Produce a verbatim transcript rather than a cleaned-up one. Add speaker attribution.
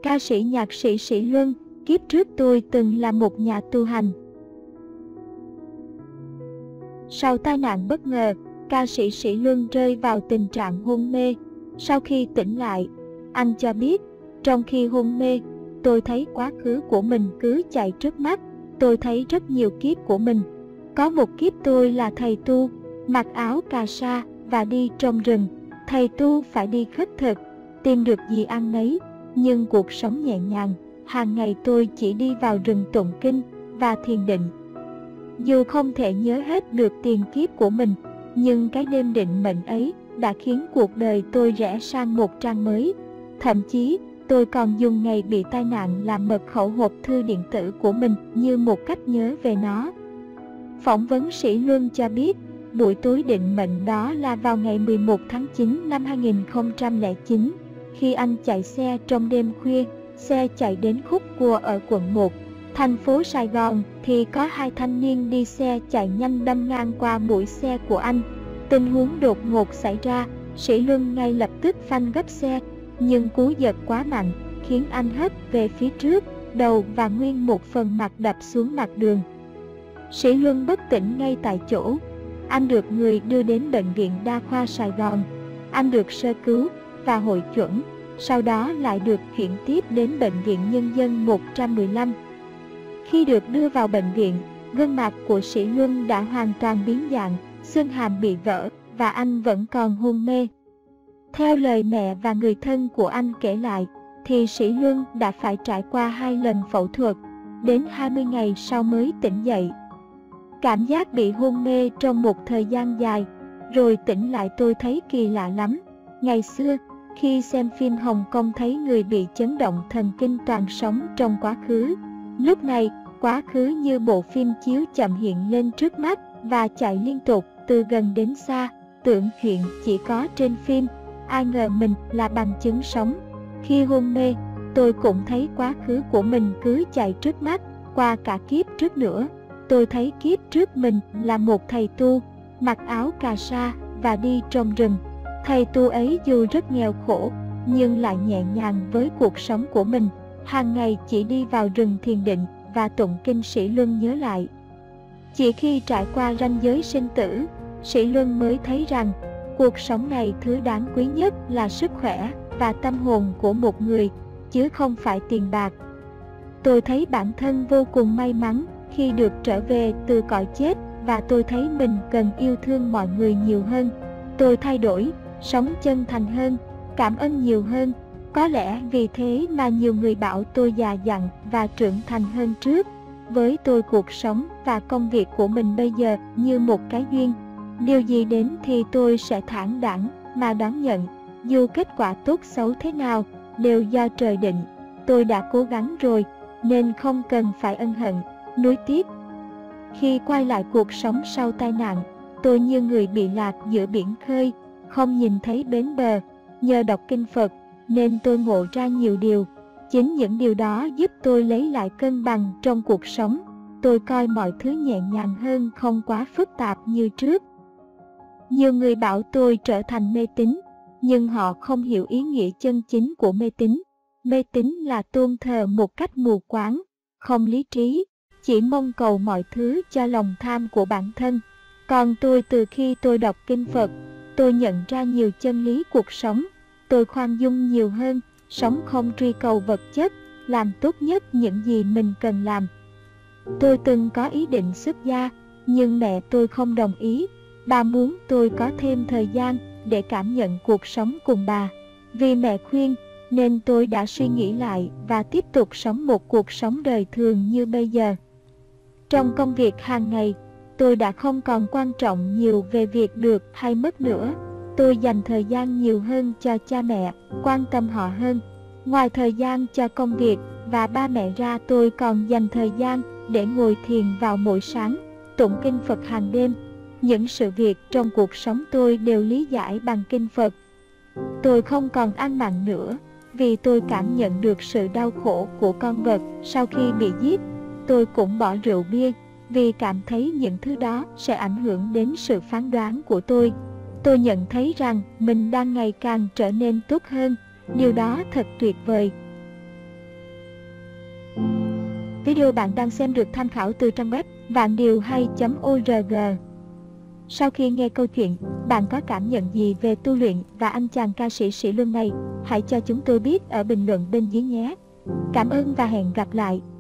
Speaker 1: Ca sĩ nhạc sĩ Sỹ Luân, kiếp trước tôi từng là một nhà tu hành. Sau tai nạn bất ngờ, ca sĩ Sỹ Luân rơi vào tình trạng hôn mê. Sau khi tỉnh lại, anh cho biết, trong khi hôn mê, tôi thấy quá khứ của mình cứ chạy trước mắt. Tôi thấy rất nhiều kiếp của mình. Có một kiếp tôi là thầy tu, mặc áo cà sa và đi trong rừng. Thầy tu phải đi khất thực, tìm được gì ăn nấy, nhưng cuộc sống nhẹ nhàng. Hàng ngày tôi chỉ đi vào rừng tụng kinh và thiền định. Dù không thể nhớ hết được tiền kiếp của mình, nhưng cái đêm định mệnh ấy đã khiến cuộc đời tôi rẽ sang một trang mới. Thậm chí, tôi còn dùng ngày bị tai nạn làm mật khẩu hộp thư điện tử của mình như một cách nhớ về nó. Phỏng vấn Sỹ Luân cho biết, buổi tối định mệnh đó là vào ngày mười một tháng chín năm hai nghìn không trăm lẻ chín, khi anh chạy xe trong đêm khuya. Xe chạy đến khúc cua ở quận một, thành phố Sài Gòn, thì có hai thanh niên đi xe chạy nhanh đâm ngang qua mũi xe của anh. Tình huống đột ngột xảy ra, Sỹ Luân ngay lập tức phanh gấp xe, nhưng cú giật quá mạnh, khiến anh hất về phía trước, đầu và nguyên một phần mặt đập xuống mặt đường. Sỹ Luân bất tỉnh ngay tại chỗ. Anh được người đưa đến Bệnh viện Đa khoa Sài Gòn. Anh được sơ cứu và hội chẩn, sau đó lại được chuyển tiếp đến Bệnh viện Nhân dân một trăm mười lăm. Khi được đưa vào bệnh viện, gương mặt của Sỹ Luân đã hoàn toàn biến dạng, xương hàm bị vỡ và anh vẫn còn hôn mê. Theo lời mẹ và người thân của anh kể lại, thì Sỹ Luân đã phải trải qua hai lần phẫu thuật, đến hai mươi ngày sau mới tỉnh dậy. Cảm giác bị hôn mê trong một thời gian dài, rồi tỉnh lại tôi thấy kỳ lạ lắm. Ngày xưa, khi xem phim Hồng Kông thấy người bị chấn động thần kinh toàn sống trong quá khứ. Lúc này, quá khứ như bộ phim chiếu chậm hiện lên trước mắt và chạy liên tục từ gần đến xa, tưởng chuyện chỉ có trên phim, ai ngờ mình là bằng chứng sống. Khi hôn mê, tôi cũng thấy quá khứ của mình cứ chạy trước mắt, qua cả kiếp trước nữa. Tôi thấy kiếp trước mình là một thầy tu, mặc áo cà sa và đi trong rừng. Thầy tu ấy dù rất nghèo khổ, nhưng lại nhẹ nhàng với cuộc sống của mình. Hàng ngày chỉ đi vào rừng thiền định và tụng kinh. Sỹ Luân nhớ lại, chỉ khi trải qua ranh giới sinh tử, Sỹ Luân mới thấy rằng cuộc sống này thứ đáng quý nhất là sức khỏe và tâm hồn của một người, chứ không phải tiền bạc. Tôi thấy bản thân vô cùng may mắn khi được trở về từ cõi chết, và tôi thấy mình cần yêu thương mọi người nhiều hơn. Tôi thay đổi, sống chân thành hơn, cảm ơn nhiều hơn. Có lẽ vì thế mà nhiều người bảo tôi già dặn và trưởng thành hơn trước. Với tôi, cuộc sống và công việc của mình bây giờ như một cái duyên. Điều gì đến thì tôi sẽ thản đẳng mà đón nhận. Dù kết quả tốt xấu thế nào, đều do trời định. Tôi đã cố gắng rồi, nên không cần phải ân hận, nuối tiếc. Khi quay lại cuộc sống sau tai nạn, tôi như người bị lạc giữa biển khơi, không nhìn thấy bến bờ. Nhờ đọc kinh Phật, nên tôi ngộ ra nhiều điều. Chính những điều đó giúp tôi lấy lại cân bằng trong cuộc sống. Tôi coi mọi thứ nhẹ nhàng hơn, không quá phức tạp như trước. Nhiều người bảo tôi trở thành mê tín, nhưng họ không hiểu ý nghĩa chân chính của mê tín. Mê tín là tôn thờ một cách mù quáng, không lý trí, chỉ mong cầu mọi thứ cho lòng tham của bản thân. Còn tôi, từ khi tôi đọc kinh Phật, tôi nhận ra nhiều chân lý cuộc sống. Tôi khoan dung nhiều hơn, sống không truy cầu vật chất, làm tốt nhất những gì mình cần làm. Tôi từng có ý định xuất gia, nhưng mẹ tôi không đồng ý. Bà muốn tôi có thêm thời gian để cảm nhận cuộc sống cùng bà. Vì mẹ khuyên, nên tôi đã suy nghĩ lại và tiếp tục sống một cuộc sống đời thường như bây giờ. Trong công việc hàng ngày, tôi đã không còn quan trọng nhiều về việc được hay mất nữa. Tôi dành thời gian nhiều hơn cho cha mẹ, quan tâm họ hơn. Ngoài thời gian cho công việc và ba mẹ ra, tôi còn dành thời gian để ngồi thiền vào mỗi sáng, tụng kinh Phật hàng đêm. Những sự việc trong cuộc sống tôi đều lý giải bằng kinh Phật. Tôi không còn ăn mặn nữa, vì tôi cảm nhận được sự đau khổ của con vật sau khi bị giết. Tôi cũng bỏ rượu bia, vì cảm thấy những thứ đó sẽ ảnh hưởng đến sự phán đoán của tôi. Tôi nhận thấy rằng mình đang ngày càng trở nên tốt hơn. Điều đó thật tuyệt vời. Video bạn đang xem được tham khảo từ trang web vạn điều hay chấm org. Sau khi nghe câu chuyện, bạn có cảm nhận gì về tu luyện và anh chàng ca sĩ Sỹ Luân này? Hãy cho chúng tôi biết ở bình luận bên dưới nhé. Cảm ơn và hẹn gặp lại.